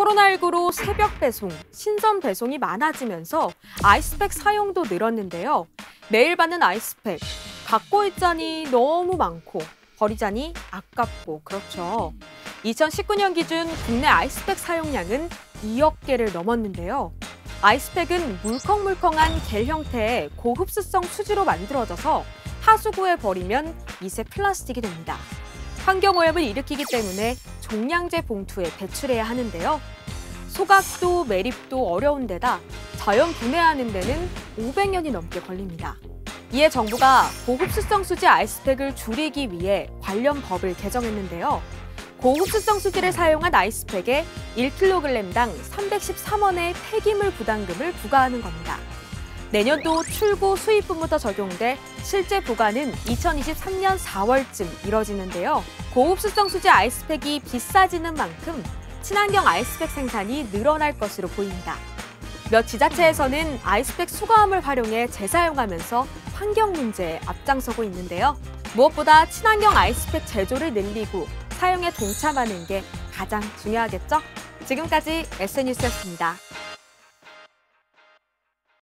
코로나19로 새벽 배송, 신선 배송이 많아지면서 아이스팩 사용도 늘었는데요. 매일 받는 아이스팩, 갖고 있자니 너무 많고 버리자니 아깝고 그렇죠. 2019년 기준 국내 아이스팩 사용량은 2억 개를 넘었는데요. 아이스팩은 물컹물컹한 겔 형태의 고흡수성 수지로 만들어져서 하수구에 버리면 미세 플라스틱이 됩니다. 환경오염을 일으키기 때문에 종량제 봉투에 배출해야 하는데요. 소각도 매립도 어려운 데다 자연 분해하는 데는 500년이 넘게 걸립니다. 이에 정부가 고흡수성 수지 아이스팩을 줄이기 위해 관련 법을 개정했는데요. 고흡수성 수지를 사용한 아이스팩에 1kg당 313원의 폐기물 부담금을 부과하는 겁니다. 내년도 출고 수입분부터 적용돼 실제 부과는 2023년 4월쯤 이뤄지는데요. 고흡수성 수지 아이스팩이 비싸지는 만큼 친환경 아이스팩 생산이 늘어날 것으로 보입니다. 몇 지자체에서는 아이스팩 수거함을 활용해 재사용하면서 환경 문제에 앞장서고 있는데요. 무엇보다 친환경 아이스팩 제조를 늘리고 사용에 동참하는 게 가장 중요하겠죠? 지금까지 SNN유스였습니다.